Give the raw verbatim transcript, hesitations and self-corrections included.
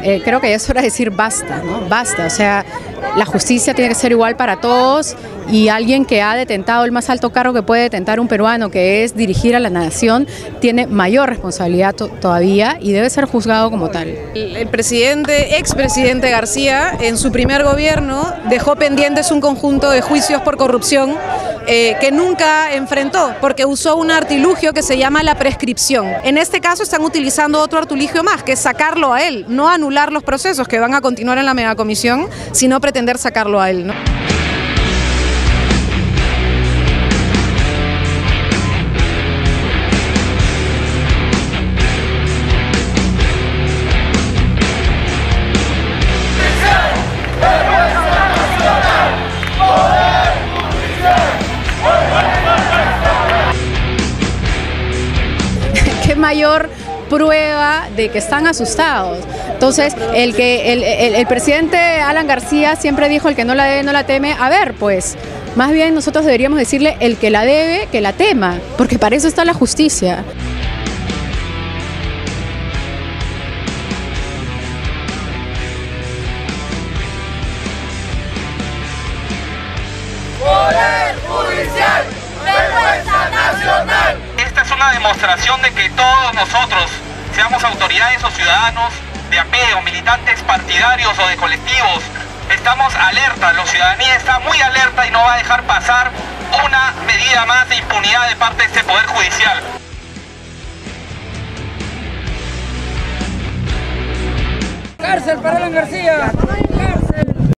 eh, creo que es hora de decir basta, ¿no? Basta, o sea, la justicia tiene que ser igual para todos y alguien que ha detentado el más alto cargo que puede detentar un peruano, que es dirigir a la nación, tiene mayor responsabilidad to todavía y debe ser juzgado como tal. El, el presidente, expresidente García, en su primer gobierno dejó pendientes un conjunto de juicios por corrupción eh, que nunca enfrentó, porque usó un artilugio que se llama la prescripción. En este caso están utilizando otro artilugio más, que es sacarlo a él, no anular los procesos que van a continuar en la megacomisión, sino pretender sacarlo a él, ¿no? ¿Qué mayor prueba de que están asustados? Entonces, el que el, el, el presidente Alan García siempre dijo: el que no la debe no la teme. A ver, pues, más bien nosotros deberíamos decirle: el que la debe, que la tema, porque para eso está la justicia. Poder Judicial, Vergüenza Nacional. Esta es una demostración de que todos nosotros, seamos autoridades o ciudadanos de a pie o militantes partidarios o de colectivos, estamos alerta, la ciudadanía está muy alerta y no va a dejar pasar una medida más de impunidad de parte de este Poder Judicial. ¡Cárcel para Alan García!